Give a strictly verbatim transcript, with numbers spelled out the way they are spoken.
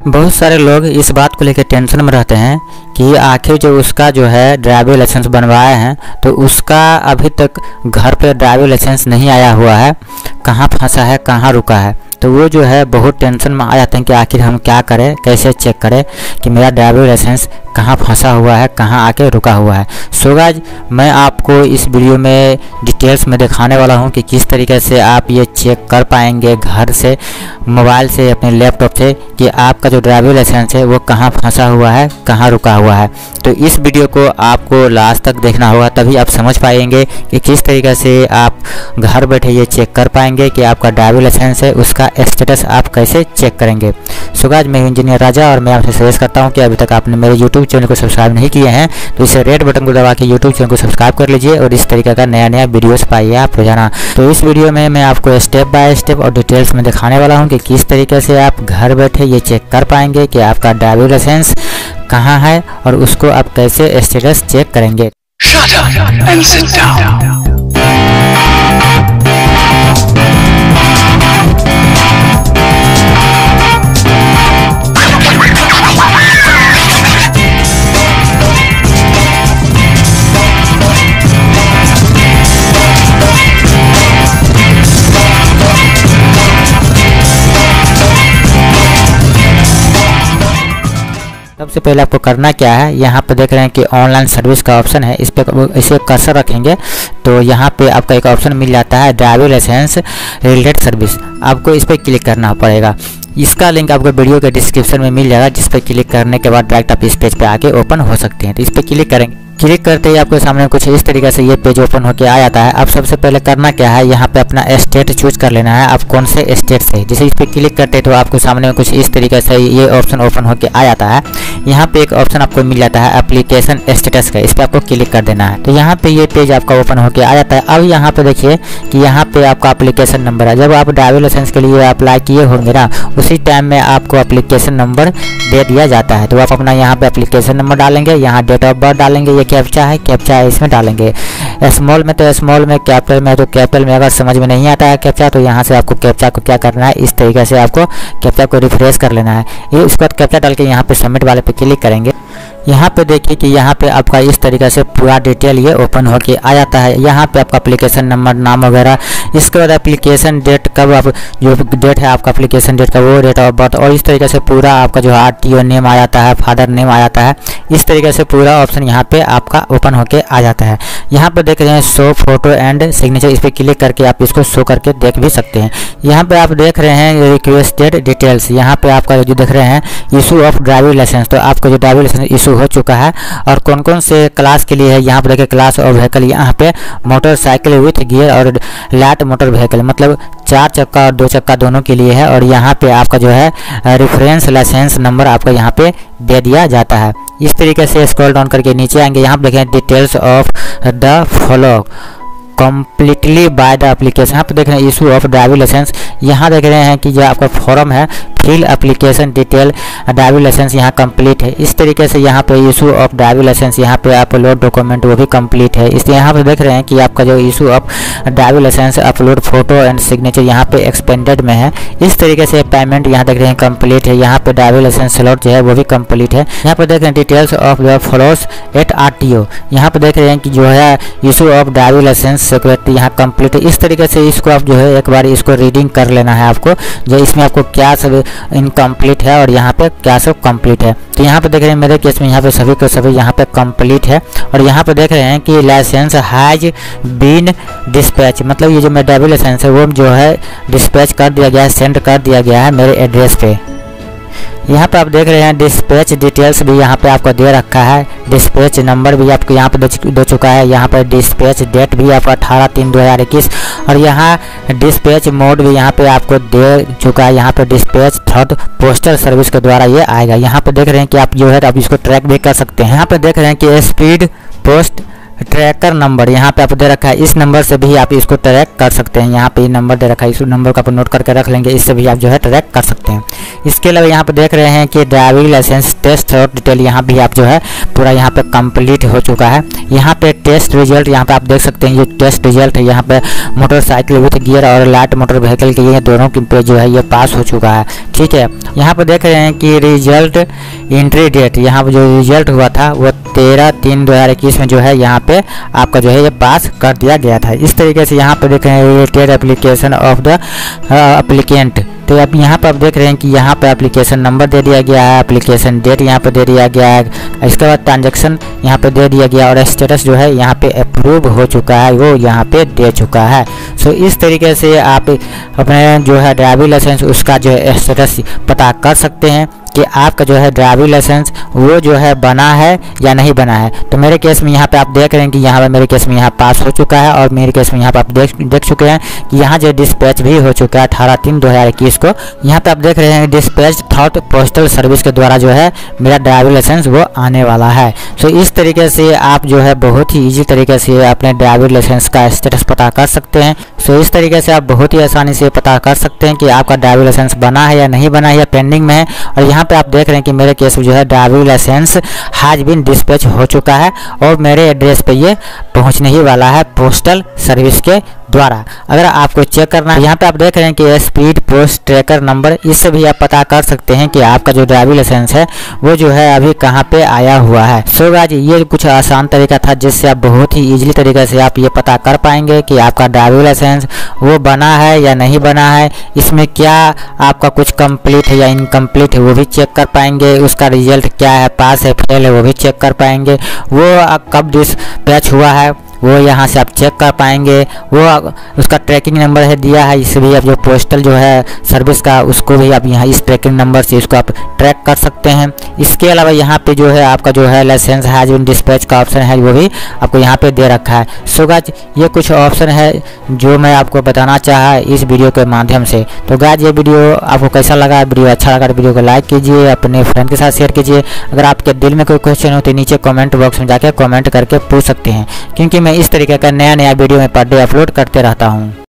बहुत सारे लोग इस बात को लेकर टेंशन में रहते हैं कि आखिर जो उसका जो है ड्राइविंग लाइसेंस बनवाया है तो उसका अभी तक घर पे ड्राइविंग लाइसेंस नहीं आया हुआ है, कहाँ फंसा है, कहाँ रुका है। तो वो जो है बहुत टेंशन में आ जाते हैं कि आखिर हम क्या करें, कैसे चेक करें कि मेरा ड्राइविंग लाइसेंस कहाँ फंसा हुआ है, कहाँ आके रुका हुआ है। सो गाइस, मैं आपको इस वीडियो में डिटेल्स में दिखाने वाला हूँ कि किस तरीके से आप ये चेक कर पाएंगे घर से, मोबाइल से, अपने लैपटॉप से कि आपका जो ड्राइविंग लाइसेंस है वो कहाँ फंसा हुआ है, कहाँ रुका हुआ है। तो इस वीडियो को आपको लास्ट तक देखना होगा, तभी आप समझ पाएंगे कि किस तरीके से आप घर बैठे ये चेक कर पाएंगे कि आपका ड्राइविंग लाइसेंस है उसका स्टेटस आप कैसे चेक करेंगे। सो गाइस, मैं इंजीनियर राजा और मैं आपसे सजेस्ट करता हूं कि अभी तक आपने मेरे यूट्यूब चैनल को सब्सक्राइब नहीं किए हैं तो इसे रेड बटन को दबा के यूट्यूब चैनल को सब्सक्राइब कर लीजिए और इस तरीके का नया नया वीडियोस पाइए आप रोजाना। तो इस वीडियो में मैं आपको स्टेप बाय स्टेप और डिटेल्स में दिखाने वाला हूँ कि किस तरीके से आप घर बैठे ये चेक कर पाएंगे कि आपका ड्राइविंग लाइसेंस कहाँ है और उसको आप कैसे स्टेटस चेक करेंगे। Shut up and sit down. सबसे पहले आपको करना क्या है, यहाँ पे देख रहे हैं कि ऑनलाइन सर्विस का ऑप्शन है, इस पे इसे कर्सर रखेंगे तो यहाँ पे आपका एक ऑप्शन मिल जाता है ड्राइविंग लाइसेंस रिलेटेड सर्विस। आपको इस पर क्लिक करना पड़ेगा। इसका लिंक आपको वीडियो के डिस्क्रिप्शन में मिल जाएगा, जिस पर क्लिक करने के बाद डायरेक्ट आप इस पेज पे आके ओपन हो सकते हैं। तो इस पर क्लिक करेंगे, क्लिक करते ही आपके सामने कुछ इस तरीके से ये पेज ओपन होकर आ जाता है। अब सबसे पहले करना क्या है, यहाँ पे अपना स्टेट चूज कर लेना है, आप कौन से स्टेट से। जैसे इस पर क्लिक करते हैं तो आपके सामने कुछ इस तरीके से ये ऑप्शन ओपन होकर आ जाता है। यहाँ पे एक ऑप्शन आपको मिल जाता है एप्लीकेशन स्टेटस का, इस पर आपको क्लिक कर देना है। तो यहाँ पे ये पेज आपका ओपन होकर आ जाता है। अब यहाँ पे देखिए कि यहाँ पे आपका एप्लीकेशन नंबर है। जब आप ड्राइविंग लाइसेंस के लिए अप्लाई किए होंगे ना, उसी टाइम में आपको एप्लीकेशन नंबर दे दिया जाता है। तो आप अपना यहाँ पे एप्लीकेशन नंबर डालेंगे, यहाँ डेट ऑफ बर्थ डालेंगे, ये कैप्चा है, कैप्चा है इसमें डालेंगे। स्मॉल में तो स्मॉल में, कैपिटल में तो कैपिटल में। अगर समझ में नहीं आता है कैप्चा तो यहाँ से आपको कैप्चा को क्या करना है, इस तरीके से आपको कैप्चा को रिफ्रेश कर लेना है। ये उसके बाद कैप्चा डाल के यहाँ पे सबमिट वाले पे क्लिक करेंगे। यहाँ पे देखिए कि यहाँ पे आपका इस तरीके से पूरा डिटेल ये ओपन होके आ जाता है। यहाँ पे आपका एप्लीकेशन नंबर, नाम वगैरह, इसके बाद एप्लीकेशन डेट, कब आप जो डेट है आपका एप्लीकेशन डेट का वो, डेट ऑफ बर्थ, और इस तरीके से पूरा आपका जो आर टी ओ नेम आ जाता है, फादर नेम आ जाता है। इस तरीके से पूरा ऑप्शन यहाँ पे आपका ओपन होके आ जाता है। यहाँ पे देख रहे हैं शो फोटो एंड सिग्नेचर, इस पर क्लिक करके आप इसको शो करके देख भी सकते हैं। यहाँ पे आप देख रहे हैं रिक्वेस्टेड डिटेल्स, यहाँ पे आपका जो देख रहे हैं इशू ऑफ ड्राइविंग लाइसेंस, तो आपका जो ड्राइविंग लाइसेंस इशू हो चुका है और कौन कौन से क्लास के लिए है। यहाँ पर देखिए क्लास और व्हीकल, यहाँ पे मोटरसाइकिल विथ गियर और लाइट मोटर व्हीकल, मतलब चार चक्का और दो चक्का दोनों के लिए है। और यहाँ पे आपका जो है रेफरेंस लाइसेंस नंबर आपका यहाँ पे दे दिया जाता है। इस तरीके से स्क्रॉल डाउन करके नीचे आएंगे, यहाँ पे देखें details of the follow completely by the application. यहाँ पे देख रहे हैं इशू ऑफ ड्राइविंग लाइसेंस, यहाँ देख रहे हैं कि जो आपका फॉर्म है fill application detail driving licence यहाँ कंप्लीट है। इस तरीके से यहाँ पे इशू ऑफ ड्राइविंग लाइसेंस, यहाँ पे अपलोड डॉक्यूमेंट वो भी कंप्लीट है। इसलिए यहाँ पे देख रहे हैं कि आपका जो issue of driving licence upload photo and signature यहाँ पे एक्सपेंडेड में है। इस तरीके से पेमेंट यहाँ देख रहे हैं कंप्लीट है। यहाँ पे ड्राइविंग लाइसेंस स्लॉट जो है वो भी कंप्लीट है। यहाँ पे देख रहे हैं details of the follows at R T O, यहाँ पे देख रहे हैं कि जो है issue of driving licence security यहाँ कंप्लीट है। इस तरीके से इसको आप जो है एक बार इसको रीडिंग कर लेना है आपको, जो इसमें आपको क्या सब इनकम्प्लीट है और यहाँ पे क्या सब कंप्लीट है। तो यहाँ पे देख रहे हैं मेरे केस में यहाँ पे सभी के सभी यहाँ पे कंप्लीट है। और यहाँ पे देख रहे हैं कि लाइसेंस हैज बीन डिस्पैच, मतलब ये जो मेरा ड्राइविंग लाइसेंस है वो जो है डिस्पैच कर दिया गया है, सेंड कर दिया गया है मेरे एड्रेस पे। यहाँ पे आप देख रहे हैं डिस्पैच डिटेल्स भी यहाँ पे आपको दे रखा है, डिस्पैच नंबर भी आपको यहाँ पे दे चुका है। यहाँ पर डिस्पैच डेट भी आपका अठारह तीन दो हज़ार इक्कीस, और यहाँ डिस्पैच मोड भी यहाँ पे आपको दे चुका है। यहाँ पे डिस्पैच थर्ड पोस्टल सर्विस के द्वारा ये आएगा। यहाँ पे देख रहे हैं कि आप जो है आप इसको ट्रैक भी कर सकते हैं। यहाँ पे देख रहे हैं कि स्पीड पोस्ट ट्रैकर नंबर यहाँ पे आप दे रखा है, इस नंबर से भी आप इसको ट्रैक कर सकते हैं। यहाँ पे ये नंबर दे रखा है, इस नंबर को आप नोट करके रख लेंगे, इससे भी आप जो है ट्रैक कर सकते हैं। इसके अलावा यहाँ पे देख रहे हैं कि ड्राइविंग लाइसेंस टेस्ट और डिटेल, यहाँ भी आप जो है पूरा यहाँ पे कंप्लीट हो चुका है। यहाँ पे टेस्ट रिजल्ट यहाँ पे आप देख सकते हैं, ये टेस्ट रिजल्ट है। यहाँ पे मोटरसाइकिल विथ गियर और लाइट मोटर व्हीकल के ये दोनों की पे जो है ये पास हो चुका है। ठीक है, यहाँ पे देख रहे हैं कि रिजल्ट एंट्री डेट, यहाँ पे जो रिजल्ट हुआ था वो तेरह तीन दो हज़ार इक्कीस में जो है यहाँ पे आपका जो है ये पास कर दिया गया था। इस तरीके से यहाँ पे देख रहे हैं related application of the applicant. तो अब यहाँ पर आप देख रहे हैं कि यहाँ पे एप्लीकेशन नंबर दे दिया गया है, एप्लीकेशन डेट यहाँ पे दे दिया गया है, इसके बाद ट्रांजैक्शन यहाँ पे दे दिया गया और स्टेटस जो है यहाँ पे अप्रूव हो चुका है, वो यहाँ पे दे चुका है। सो इस तरीके से आप अपने जो है ड्राइविंग लाइसेंस उसका जो है स्टेटस पता कर सकते हैं कि आपका जो है ड्राइविंग लाइसेंस वो जो है बना है या नहीं बना है। तो मेरे केस में यहाँ पे आप देख रहे हैं कि यहाँ पे मेरे केस में यहाँ पास हो चुका है और मेरे केस में यहाँ पे आप देख देख चुके हैं कि यहाँ जो डिस्पैच भी हो चुका है अठारह तीन दो हज़ार इक्कीस को। यहाँ पे आप देख रहे हैं डिस्पैच थॉट पोस्टल सर्विस के द्वारा जो है मेरा ड्राइविंग लाइसेंस वो आने वाला है। सो इस तरीके से आप जो है बहुत ही ईजी तरीके से अपने ड्राइविंग लाइसेंस का स्टेटस पता कर सकते हैं। सो इस तरीके से आप बहुत ही आसानी से पता कर सकते हैं कि आपका ड्राइविंग लाइसेंस बना है या नहीं बना है या पेंडिंग में है। और यहाँ पे आप देख रहे हैं कि मेरे केस में जो है driving licence has been dispatch हो चुका है और मेरे एड्रेस पे ये पहुंचने ही वाला है पोस्टल सर्विस के द्वारा। अगर आपको चेक करना है, यहाँ पे आप देख रहे हैं कि स्पीड पोस्ट ट्रैकर नंबर, इससे भी आप पता कर सकते हैं कि आपका जो ड्राइविंग लाइसेंस है वो जो है अभी कहाँ पे आया हुआ है। सो गाइस ये कुछ आसान तरीका था जिससे आप बहुत ही इजीली तरीके से आप ये पता कर पाएंगे कि आपका ड्राइविंग लाइसेंस वो बना है या नहीं बना है, इसमें क्या आपका कुछ कंप्लीट है या इनकम्प्लीट है वो भी चेक कर पाएंगे, उसका रिजल्ट क्या है, पास है फेल है वो भी चेक कर पाएंगे, वो कब डिस्पैच हुआ है वो यहाँ से आप चेक कर पाएंगे, वो उसका ट्रैकिंग नंबर है दिया है, इससे भी आप जो पोस्टल जो है सर्विस का उसको भी आप यहाँ इस ट्रैकिंग नंबर से इसको आप ट्रैक कर सकते हैं। इसके अलावा यहाँ पे जो है आपका जो है लाइसेंस हैज बीन डिस्पैच का ऑप्शन है वो भी आपको यहाँ पे दे रखा है। सो गाइस ये कुछ ऑप्शन है जो मैं आपको बताना चाहा इस वीडियो के माध्यम से। तो गाइस ये वीडियो आपको कैसा लगा, वीडियो अच्छा लगा तो वीडियो को लाइक कीजिए, अपने फ्रेंड के साथ शेयर कीजिए। अगर आपके दिल में कोई क्वेश्चन हो तो नीचे कमेंट बॉक्स में जाकर कमेंट करके पूछ सकते हैं, क्योंकि मैं इस तरीके का नया नया वीडियो में पर डे अपलोड करते रहता हूँ।